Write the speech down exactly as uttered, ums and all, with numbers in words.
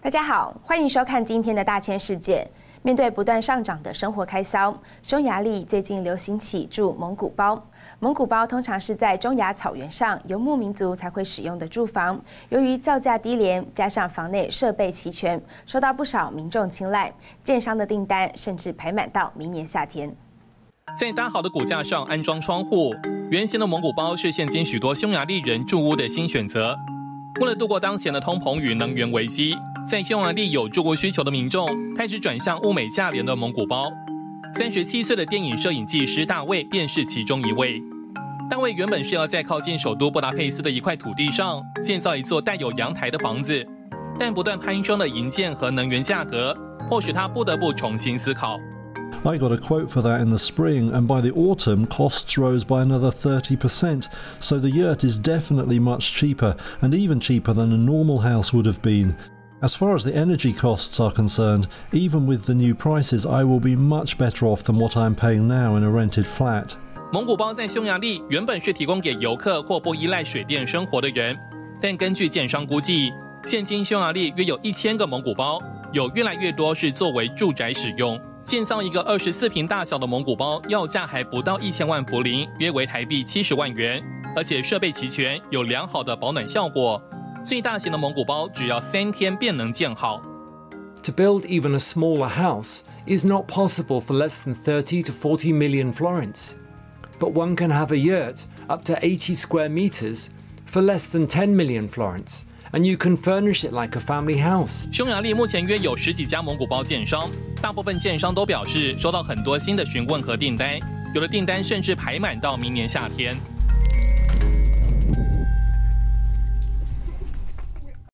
大家好，欢迎收看今天的大千世界。面对不断上涨的生活开销，匈牙利最近流行起住蒙古包。蒙古包通常是在中亚草原上游牧民族才会使用的住房，由于造价低廉，加上房内设备齐全，受到不少民众青睐。建商的订单甚至排满到明年夏天。 在搭好的骨架上安装窗户，圆形的蒙古包是现今许多匈牙利人住屋的新选择。为了度过当前的通膨与能源危机，在匈牙利有住屋需求的民众开始转向物美价廉的蒙古包。三十七岁的电影摄影技师大卫便是其中一位。大卫原本是要在靠近首都布达佩斯的一块土地上建造一座带有阳台的房子，但不断攀升的营建和能源价格，迫使他不得不重新思考。 I got a quote for that in the spring, and by the autumn, costs rose by another thirty percent, so the yurt is definitely much cheaper, and even cheaper than a normal house would have been. As far as the energy costs are concerned, even with the new prices, I will be much better off than what I'm paying now in a rented flat. 蒙古包在匈牙利原本是提供给游客或不依赖水电生活的人，但根据建商估计，现今匈牙利约有一千个蒙古包，有越来越多是作为住宅使用。建造一个二十四平大小的蒙古包，要价还不到一千万福林，约为台币七十万元，而且设备齐全，有良好的保暖效果。最大型的蒙古包只要三天便能建好。 To build even a smaller house is not possible for less than thirty to forty million florins, but one can have a yurt up to eighty square meters for less than ten million florins, and you can furnish it like a family house. 匈牙利目前约有十几家蒙古包建商，大部分建商都表示收到很多新的询问和订单，有的订单甚至排满到明年夏天。